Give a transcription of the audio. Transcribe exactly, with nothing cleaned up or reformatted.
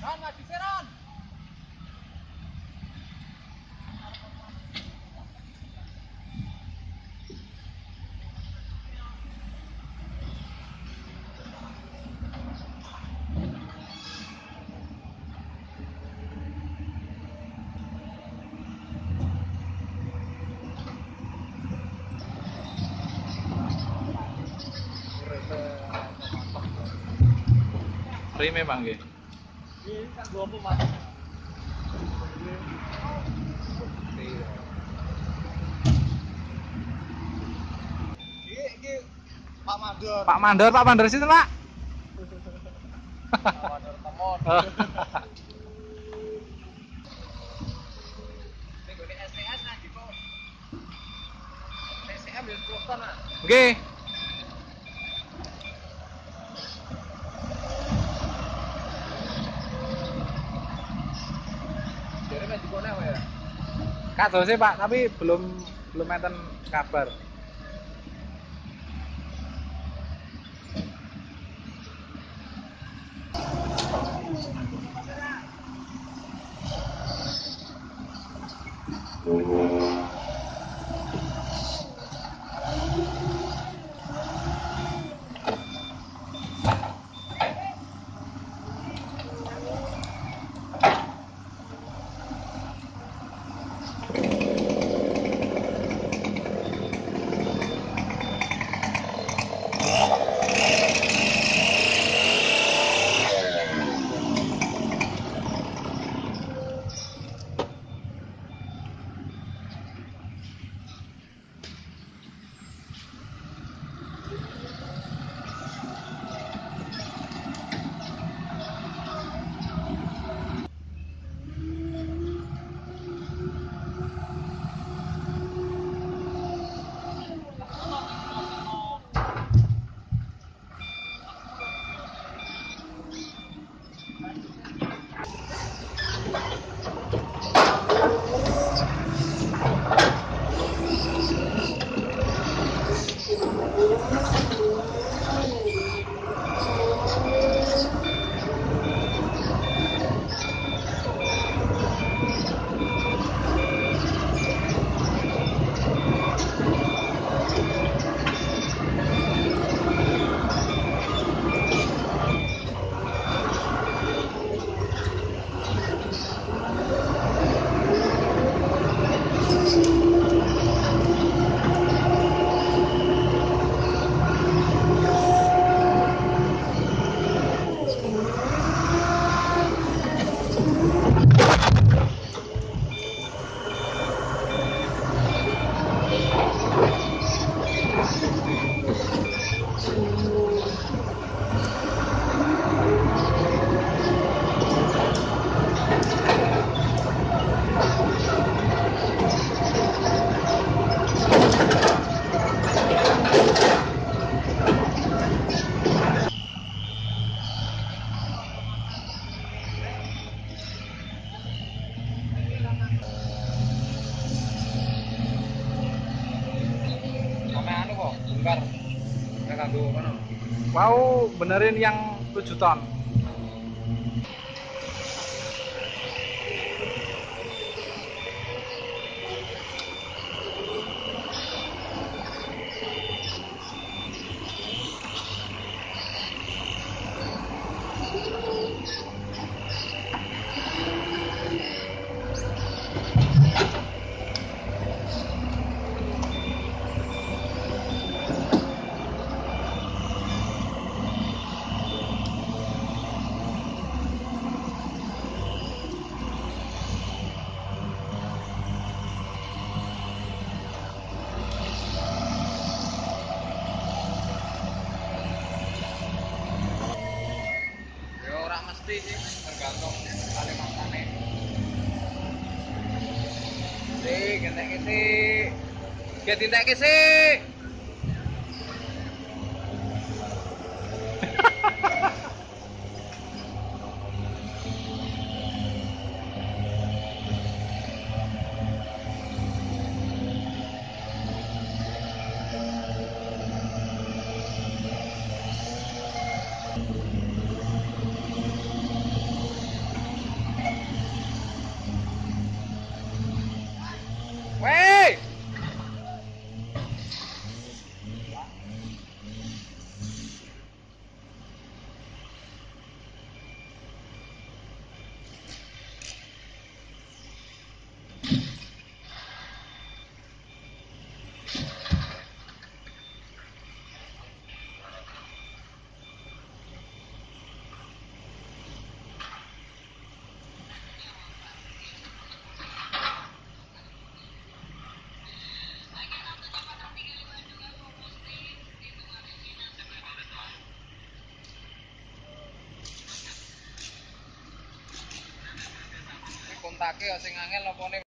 Ron, maju sih Ron. Free memang nggih. Ini kan dua puluh mas. Ini, ini Pak Mandor. Pak Mandor, Pak Mandor situ, Pak. Pak Mandor temon. Ini gue S T S nah gitu. T C M ya sepuluh ton lah. Nggih. Jadi masih kone apa ya? Kadose, Pak, tapi belum belum enten kabar. Bongkar. Nek kanggo ngono. Mau benerin yang tujuh ton. Ya ora mesti sih, tergantung Kalimantan-e. Sik, gentek sik. Get dintekke sik. nyetrake ya sing angel apa